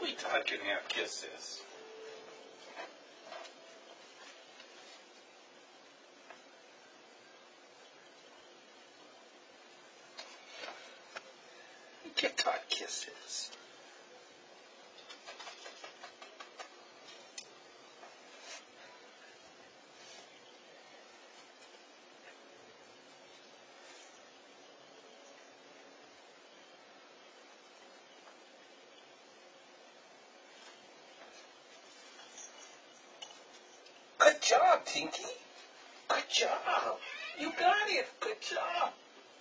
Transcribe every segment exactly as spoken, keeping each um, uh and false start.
Only Todd can have kisses. Give Todd kisses. Good job, Tinky. Good job. You got it. Good job.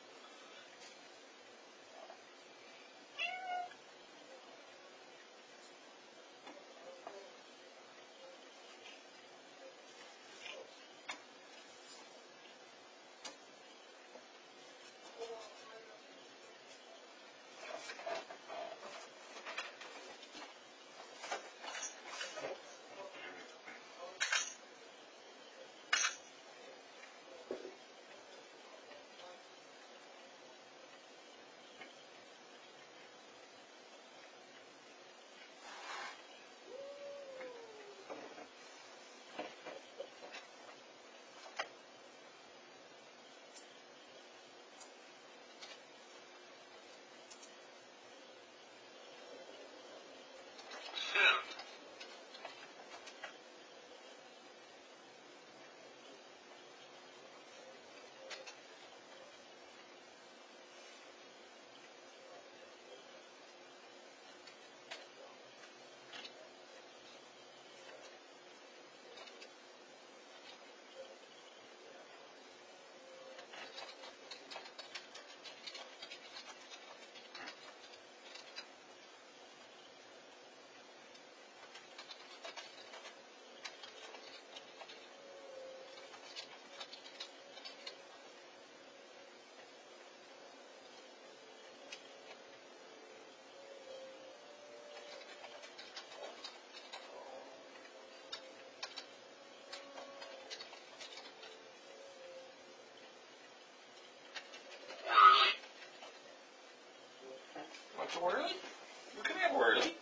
Want a Whirly? You can have Whirly.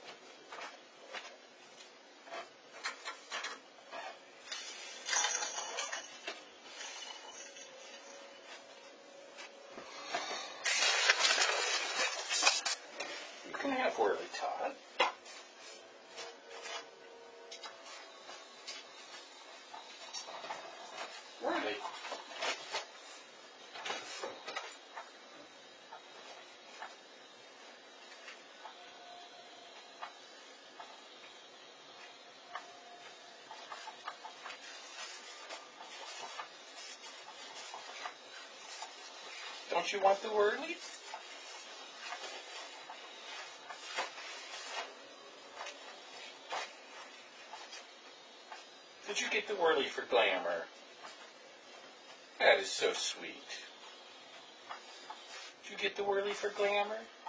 You can have Whirly, Todd. Whirly. Don't you want the Whirly? Did you get the Whirly for Glamour? That is so sweet. Did you get the Whirly for Glamour?